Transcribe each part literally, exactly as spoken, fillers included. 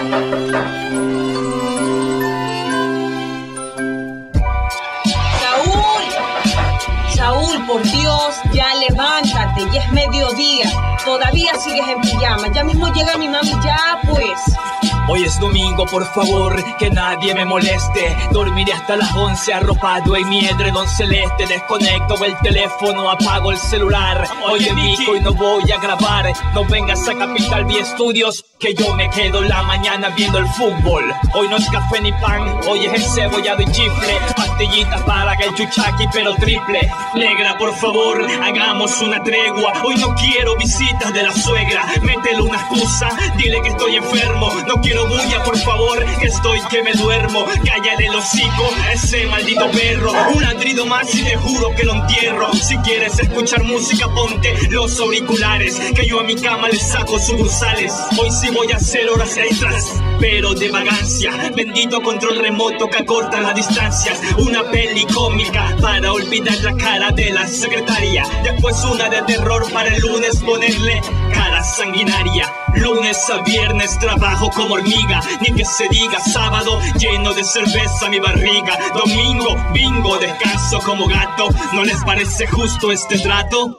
Saúl, por Dios, ya levántate, ya es mediodía. Todavía sigues en pijama, ya mismo llega mi mami, ya pues. Hoy es domingo, por favor, que nadie me moleste. Dormiré hasta las once arropado en mi edredón celeste. Desconecto el teléfono, apago el celular. Oye, Vico, y no voy a grabar. No vengas a Capital V Studios, que yo me quedo la mañana viendo el fútbol. Hoy no es café ni pan, hoy es encebollado y chifle. Pastillitas para que el chuchaqui, pero triple. Negra, por favor, hagamos una tregua. Hoy no quiero visitas de la suegra. Métele una excusa, dile que estoy enfermo. No quiero bulla, por favor, que estoy que me duermo. Cállale el hocico a ese maldito perro. Un ladrido más y te juro que lo entierro. Si quieres escuchar música, ponte los auriculares, que yo a mi cama le saco sucursales. Hoy sí voy a hacer horas extras, pero de vagancia. Bendito control remoto que acorta las distancias. Una peli cómica para olvidar la cara de la secretaria. Después una de terror para el lunes ponerle cara sanguinaria. Lunes a viernes trabajo como hormiga, ni que se diga sábado lleno de cerveza mi barriga. Domingo, bingo, descanso como gato. ¿No les parece justo este trato?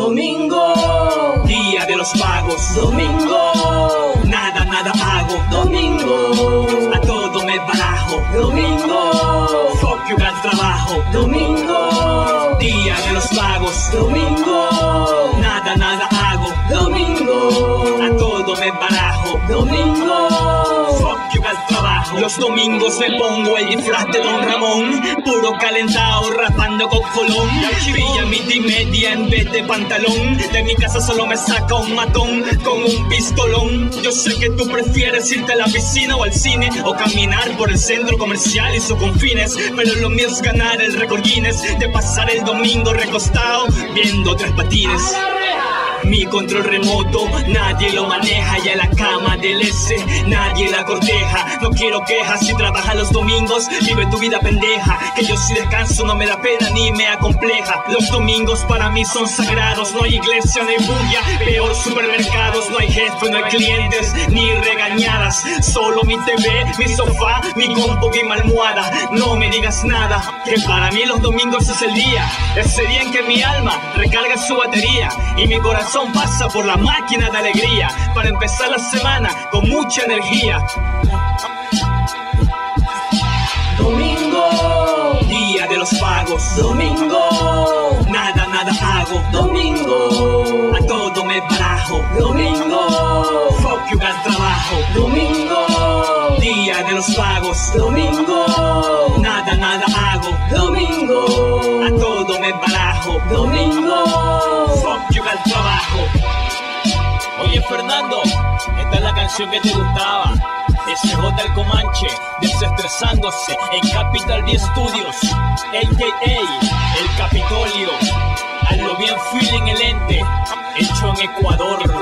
Domingo, día de los pagos. domingo, nada, nada hago. domingo, a todo me barajo. domingo, fuck you al trabajo. domingo, día de los pagos. domingo, nada, nada hago. domingo, a todo me barajo. domingo, fuck you al trabajo. Los domingos me pongo el disfraz de Don Ramón, puro calentado, rapando con colón. Brilla mi media en vez de pantalón. De mi casa solo me saca un matón con un pistolón. Yo sé que tú prefieres irte a la piscina o al cine, o caminar por el centro comercial y sus confines, pero lo mío es ganar el récord Guinness de pasar el domingo recostado viendo Tres Patines. Mi control remoto, nadie lo maneja, y a la cama del S nadie la corteja. No quiero quejas, si trabajas los domingos, vive tu vida pendeja, que yo si descanso no me da pena ni me acompleja. Los domingos para mí son sagrados, no hay iglesia, no hay bulla, peor supermercados, no hay jefe, no hay clientes, ni regañadas. Solo mi T V, mi sofá, mi compu y mi almohada. No me digas nada, que para mí los domingos es el día, ese día en que mi alma recarga su batería y mi corazón pasa por la máquina de alegría para empezar la semana con mucha energía. domingo, día de los pagos. domingo, nada, nada hago. domingo, a todo me barajo. domingo, fuck you al trabajo. domingo, día de los pagos. domingo, nada, nada hago. domingo, a todo me barajo. domingo, fuck you al trabajo. Oye, Fernando, esta es la canción que te gustaba. S J el Comanche, desestresándose en Capital V Studios, a k a el Capitolio. Hazlo bien feeling el ente, hecho en Ecuador.